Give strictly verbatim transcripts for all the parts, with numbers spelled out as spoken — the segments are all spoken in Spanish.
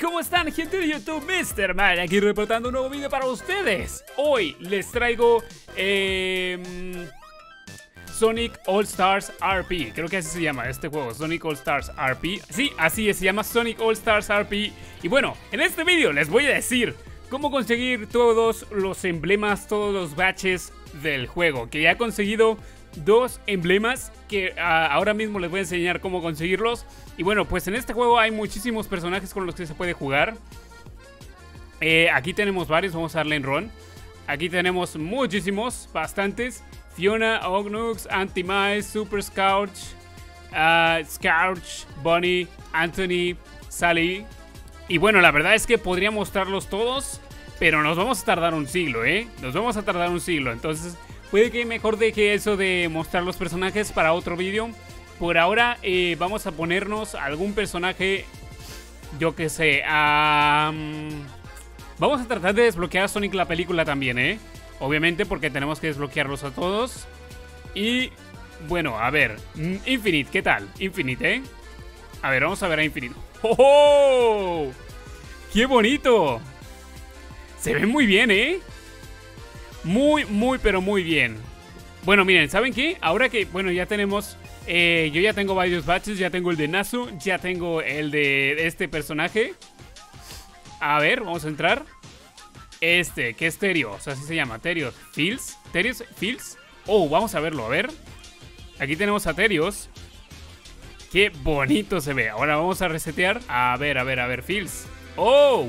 ¿Cómo están, gente de YouTube? mister Man aquí reportando un nuevo video para ustedes. Hoy les traigo eh, Sonic All Stars R P. Creo que así se llama este juego, Sonic All Stars R P. Sí, así es, se llama Sonic All Stars R P. Y bueno, en este video les voy a decir cómo conseguir todos los emblemas, todos los baches del juego. Que ya he conseguido dos emblemas que uh, ahora mismo les voy a enseñar cómo conseguirlos. Y bueno, pues en este juego hay muchísimos personajes con los que se puede jugar. eh, Aquí tenemos varios, vamos a darle en run. Aquí tenemos muchísimos, bastantes. Fiona, Ognux, Anti-Mice, Super Scourge, uh, Scourge, Bunny, Anthony, Sally. Y bueno, la verdad es que podría mostrarlos todos, pero nos vamos a tardar un siglo, ¿eh? Nos vamos a tardar un siglo, entonces puede que mejor deje eso de mostrar los personajes para otro vídeo. Por ahora eh, vamos a ponernos algún personaje, yo que sé. Um, vamos a tratar de desbloquear a Sonic la película también, ¿eh? Obviamente porque tenemos que desbloquearlos a todos. Y bueno, a ver, Infinite, ¿qué tal? Infinite, ¿eh? A ver, vamos a ver a Infinite. ¡Oh, oh! ¡Qué bonito! Se ve muy bien, ¿eh? Muy, muy, pero muy bien. Bueno, miren, ¿saben qué? Ahora que, bueno, ya tenemos... Eh, yo ya tengo varios baches. Ya tengo el de Nasu, ya tengo el de este personaje. A ver, vamos a entrar. Este, que es Terios, así se llama, Terios Fields. Terios Fields. Oh, vamos a verlo, a ver. Aquí tenemos a Terios. Qué bonito se ve. Ahora vamos a resetear. A ver, a ver, a ver, Fields. Oh.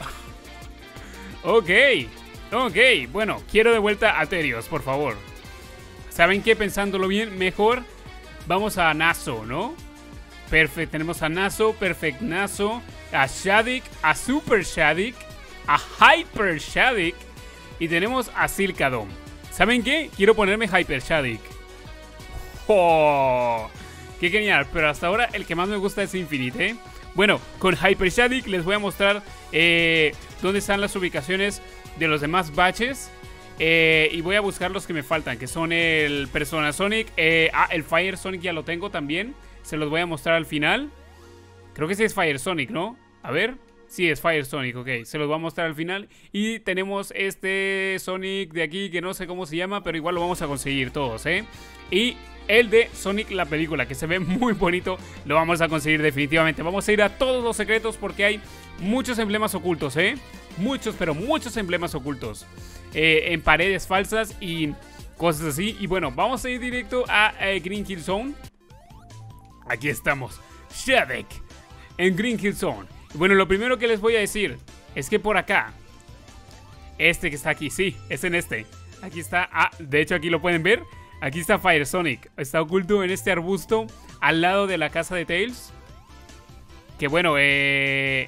Ok. Ok, bueno, quiero de vuelta a Terios, por favor. ¿Saben qué? Pensándolo bien, mejor vamos a Naso, ¿no? Perfecto, tenemos a Naso, Perfect Naso, a Shaddick, a Super Shaddick, a Hyper Shaddick y tenemos a Silkadome. ¿Saben qué? Quiero ponerme Hyper Shaddick. ¡Oh! ¡Qué genial! Pero hasta ahora el que más me gusta es Infinite, ¿eh? Bueno, con Hyper Shaddick les voy a mostrar eh, dónde están las ubicaciones de los demás baches. Eh, y voy a buscar los que me faltan, que son el Persona Sonic. eh, Ah, el Fire Sonic ya lo tengo también. Se los voy a mostrar al final. Creo que sí es Fire Sonic, ¿no? A ver. Sí, es Fire Sonic, ok. Se los voy a mostrar al final. Y tenemos este Sonic de aquí, que no sé cómo se llama, pero igual lo vamos a conseguir todos, ¿eh? Y el de Sonic la película, que se ve muy bonito, lo vamos a conseguir definitivamente. Vamos a ir a todos los secretos porque hay muchos emblemas ocultos, ¿eh? Muchos, pero muchos emblemas ocultos. Eh, en paredes falsas y cosas así. Y bueno, vamos a ir directo a eh, Green Hill Zone. Aquí estamos, Shaddick en Green Hill Zone. Y bueno, lo primero que les voy a decir es que por acá, este que está aquí, sí, es en este. Aquí está, ah, de hecho aquí lo pueden ver. Aquí está Fire Sonic, está oculto en este arbusto al lado de la casa de Tails. Que bueno, eh...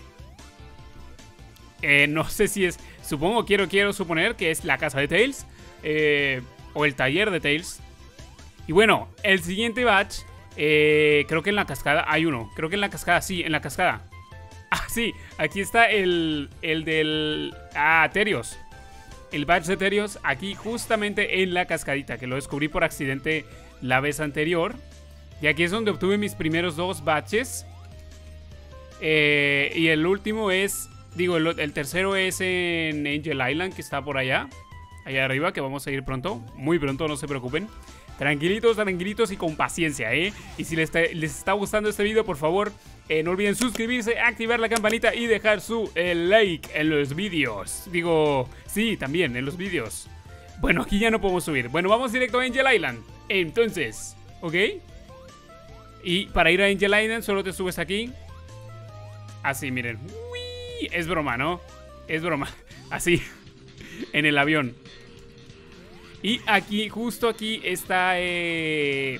Eh, no sé si es... Supongo, quiero, quiero suponer que es la casa de Tails. Eh, o el taller de Tails. Y bueno, el siguiente batch... Eh, creo que en la cascada hay uno. Creo que en la cascada, sí, en la cascada. Ah, sí, aquí está el... El del... Ah, Terios. El batch de Terios aquí justamente en la cascadita. Que lo descubrí por accidente la vez anterior. Y aquí es donde obtuve mis primeros dos batches. Eh, y el último es... Digo, el, el tercero es en Angel Island, que está por allá. Allá arriba, que vamos a ir pronto. Muy pronto, no se preocupen. Tranquilitos, tranquilitos y con paciencia, ¿eh? Y si les está, les está gustando este video, por favor, eh, no olviden suscribirse, activar la campanita y dejar su eh, like en los vídeos. Digo, sí, también en los vídeos. Bueno, aquí ya no podemos subir. Bueno, vamos directo a Angel Island. Entonces, ¿ok? Y para ir a Angel Island solo te subes aquí. Así, miren. Es broma, ¿no? Es broma. Así. En el avión. Y aquí, justo aquí está eh,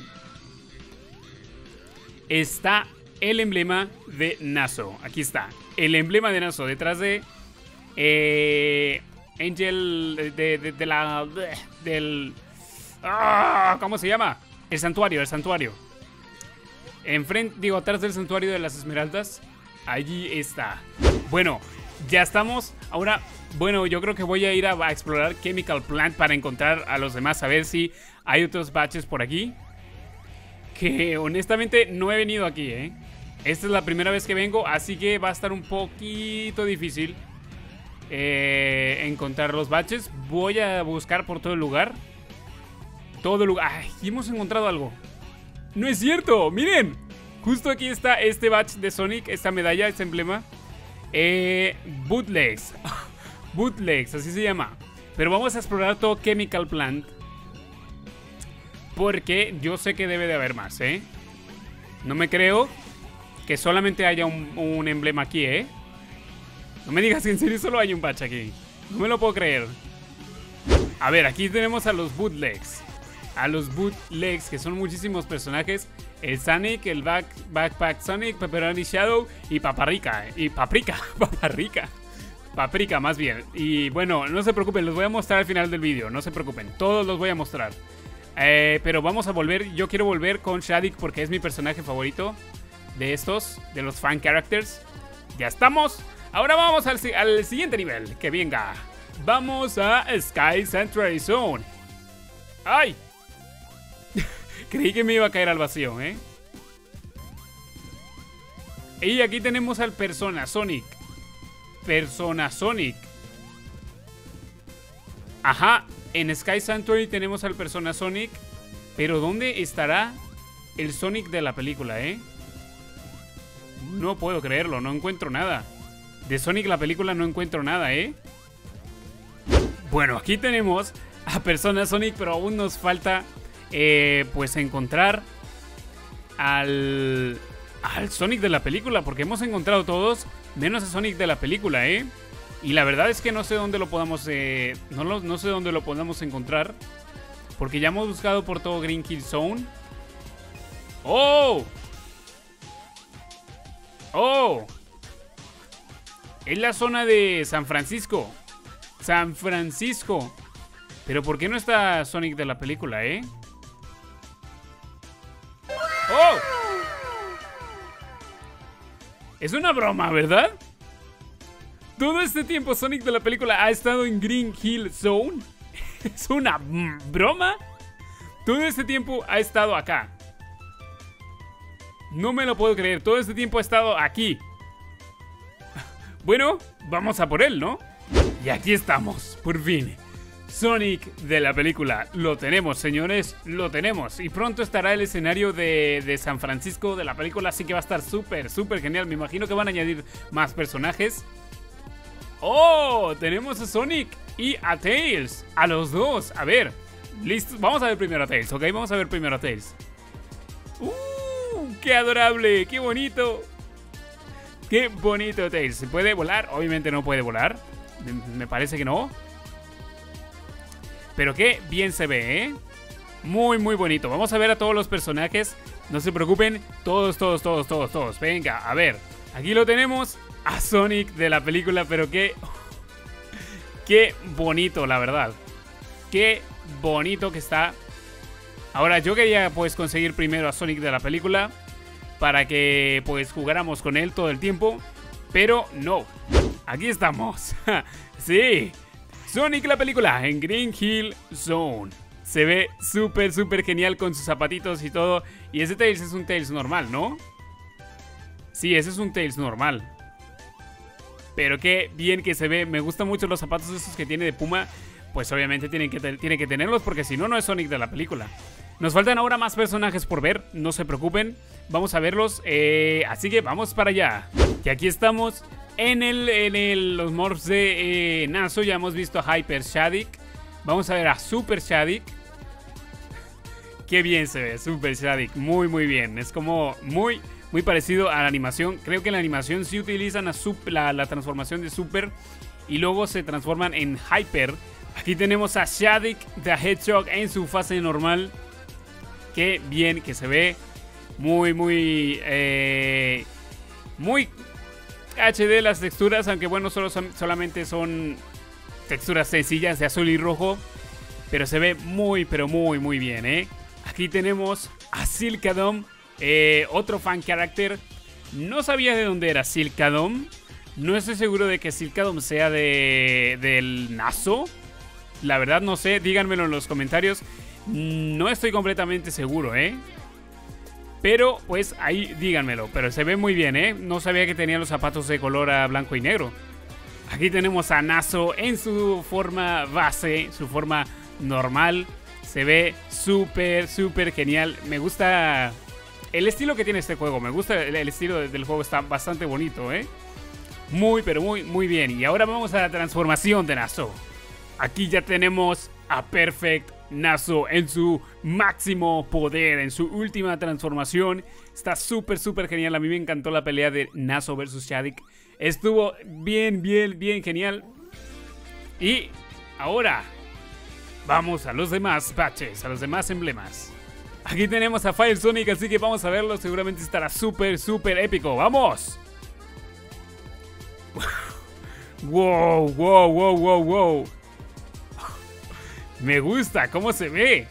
Está el emblema de Naso. Aquí está, el emblema de Naso. Detrás de eh, Angel de, de, de la Del ¡ah! ¿Cómo se llama? El santuario, el santuario. Enfrente, digo, atrás del santuario de las esmeraldas. Allí está. Bueno, ya estamos. Ahora, bueno, yo creo que voy a ir a, a explorar Chemical Plant para encontrar a los demás. A ver si hay otros baches por aquí. Que honestamente no he venido aquí, ¿eh? Esta es la primera vez que vengo, así que va a estar un poquito difícil eh, encontrar los baches. Voy a buscar por todo el lugar. Todo el lugar. ¡Ay! Hemos encontrado algo. ¡No es cierto! ¡Miren! Justo aquí está este badge de Sonic, esta medalla, este emblema. Eh, bootlegs. Bootlegs, así se llama. Pero vamos a explorar todo Chemical Plant, porque yo sé que debe de haber más, ¿eh? No me creo que solamente haya un, un emblema aquí, ¿eh? No me digas que en serio solo hay un patch aquí. No me lo puedo creer. A ver, aquí tenemos a los bootlegs. A los bootlegs, que son muchísimos personajes. El Sonic, el back, Backpack Sonic, Pepperoni Shadow y Paprika. Y Paprika, Paprika. Paprika más bien. Y bueno, no se preocupen, los voy a mostrar al final del vídeo. No se preocupen, todos los voy a mostrar. eh, Pero vamos a volver, yo quiero volver con Shaddick porque es mi personaje favorito de estos, de los fan characters. Ya estamos. Ahora vamos al, al siguiente nivel, que venga. Vamos a Sky Sanctuary Zone. ¡Ay! Creí que me iba a caer al vacío, ¿eh? Y aquí tenemos al Persona Sonic. Persona Sonic. Ajá, en Sky Sanctuary tenemos al Persona Sonic. Pero ¿dónde estará el Sonic de la película, eh? No puedo creerlo, no encuentro nada. De Sonic la película no encuentro nada, eh. Bueno, aquí tenemos a Persona Sonic, pero aún nos falta eh, pues encontrar al, al Sonic de la película, porque hemos encontrado todos menos a Sonic de la película, ¿eh? Y la verdad es que no sé dónde lo podamos eh, no, lo, no sé dónde lo podamos encontrar, porque ya hemos buscado por todo Green Hill Zone. ¡Oh! ¡Oh! Es la zona de San Francisco. San Francisco. Pero ¿por qué no está Sonic de la película, eh? ¡Oh! Es una broma, ¿verdad? Todo este tiempo Sonic de la película ha estado en Green Hill Zone. ¿Es una broma? Todo este tiempo ha estado acá. No me lo puedo creer. Todo este tiempo ha estado aquí. Bueno, vamos a por él, ¿no? Y aquí estamos, por fin. Sonic de la película. Lo tenemos, señores, lo tenemos. Y pronto estará el escenario de, de San Francisco de la película, así que va a estar súper, súper genial. Me imagino que van a añadir más personajes. ¡Oh! Tenemos a Sonic y a Tails. A los dos. A ver, listo. Vamos a ver primero a Tails, ¿ok? Vamos a ver primero a Tails. ¡Uh! ¡Qué adorable! ¡Qué bonito! ¡Qué bonito Tails! ¿Se puede volar? Obviamente no puede volar. Me parece que no. Pero qué bien se ve, ¿eh? Muy, muy bonito. Vamos a ver a todos los personajes. No se preocupen. Todos, todos, todos, todos, todos. Venga, a ver. Aquí lo tenemos. A Sonic de la película. Pero qué... Qué bonito, la verdad. Qué bonito que está. Ahora, yo quería, pues, conseguir primero a Sonic de la película, para que, pues, jugáramos con él todo el tiempo. Pero no. Aquí estamos. Sí. Sonic la película en Green Hill Zone. Se ve súper, súper genial con sus zapatitos y todo. Y ese Tails es un Tails normal, ¿no? Sí, ese es un Tails normal. Pero qué bien que se ve. Me gustan mucho los zapatos esos que tiene de Puma. Pues obviamente tienen que, tienen que tenerlos, porque si no, no es Sonic de la película. Nos faltan ahora más personajes por ver. No se preocupen. Vamos a verlos. Eh, así que vamos para allá. Y aquí estamos. En, el, en el, los morphs de eh, Naso ya hemos visto a Hyper Shaddick. Vamos a ver a Super Shaddick. Qué bien se ve Super Shaddick, muy muy bien. Es como muy muy parecido a la animación. Creo que en la animación sí utilizan a super, la, la transformación de Super y luego se transforman en Hyper. Aquí tenemos a Shaddick the Hedgehog en su fase normal. Qué bien que se ve. Muy muy eh, muy H D las texturas, aunque bueno, solo son, solamente son texturas sencillas de azul y rojo, pero se ve muy, pero muy, muy bien, ¿eh? Aquí tenemos a Silkadom, eh, otro fan character. No sabía de dónde era Silkadom. No estoy seguro de que Silkadom sea de del Naso. La verdad no sé, díganmelo en los comentarios. No estoy completamente seguro, ¿eh? Pero pues ahí díganmelo. Pero se ve muy bien, ¿eh? No sabía que tenía los zapatos de color a blanco y negro. Aquí tenemos a Naso en su forma base, su forma normal. Se ve súper, súper genial. Me gusta el estilo que tiene este juego. Me gusta el, el estilo del juego. Está bastante bonito, ¿eh? Muy, pero muy, muy bien. Y ahora vamos a la transformación de Naso. Aquí ya tenemos a Perfect Naso en su máximo poder, en su última transformación. Está súper, súper genial. A mí me encantó la pelea de Naso versus Shaddick. Estuvo bien, bien, bien genial. Y ahora vamos a los demás patches, a los demás emblemas. Aquí tenemos a Fire Sonic, así que vamos a verlo. Seguramente estará súper, súper épico. ¡Vamos! Wow, wow, wow, wow, wow. Me gusta cómo se ve.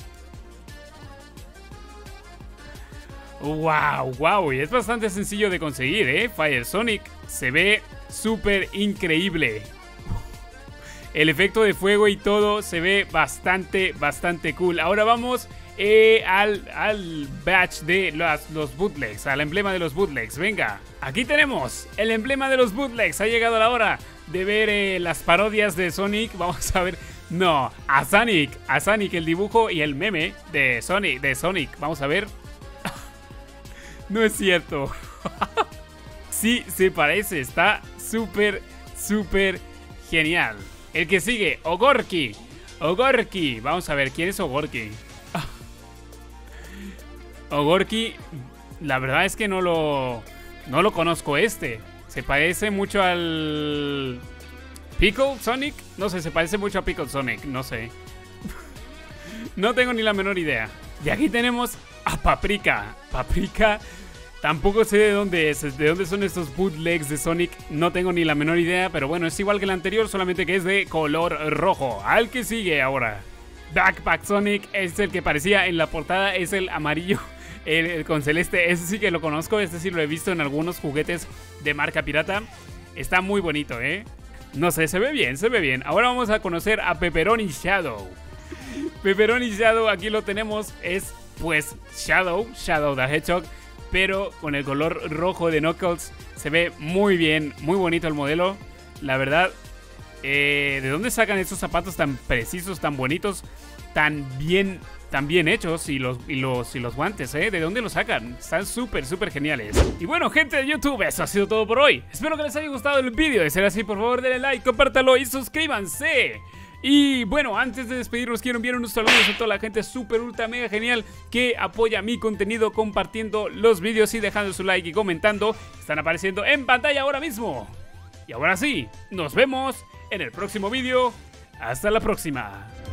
Wow, wow. Y es bastante sencillo de conseguir, ¿eh? Fire Sonic se ve súper increíble. El efecto de fuego y todo se ve bastante, bastante cool. Ahora vamos eh, al, al batch de los, los bootlegs, al emblema de los bootlegs. Venga, aquí tenemos el emblema de los bootlegs. Ha llegado la hora de ver eh, las parodias de Sonic. Vamos a ver. No, a Sonic, a Sonic, el dibujo y el meme de Sonic, de Sonic. Vamos a ver. No es cierto. Sí, se parece. Está súper, súper genial. El que sigue, Ogorki. Ogorki. Vamos a ver, ¿quién es Ogorki? Ogorki, la verdad es que no lo, no lo conozco este. Se parece mucho al Pickle Sonic. No sé, se parece mucho a Pickle Sonic. No sé. No tengo ni la menor idea. Y aquí tenemos a Paprika. Paprika. Tampoco sé de dónde es, de dónde son estos bootlegs de Sonic. No tengo ni la menor idea, pero bueno, es igual que el anterior, solamente que es de color rojo. Al que sigue ahora. Backpack Sonic es el que parecía en la portada, es el amarillo, el, el con celeste. Ese sí que lo conozco, este sí lo he visto en algunos juguetes de marca pirata. Está muy bonito, ¿eh? No sé, se ve bien, se ve bien. Ahora vamos a conocer a Pepperoni Shadow. Pepperoni Shadow, aquí lo tenemos, es pues Shadow, Shadow the Hedgehog, pero con el color rojo de Knuckles. Se ve muy bien, muy bonito el modelo. La verdad, eh, ¿de dónde sacan estos zapatos tan precisos, tan bonitos, tan bien, tan bien hechos? Y los, y los, y los guantes, ¿eh? ¿De dónde los sacan? Están súper, súper geniales. Y bueno, gente de YouTube, eso ha sido todo por hoy. Espero que les haya gustado el vídeo. De ser así, por favor, denle like, compártalo y suscríbanse. Y bueno, antes de despedirnos quiero enviar unos saludos a toda la gente súper, ultra, mega genial que apoya mi contenido compartiendo los vídeos y dejando su like y comentando. Están apareciendo en pantalla ahora mismo. Y ahora sí, nos vemos en el próximo vídeo. Hasta la próxima.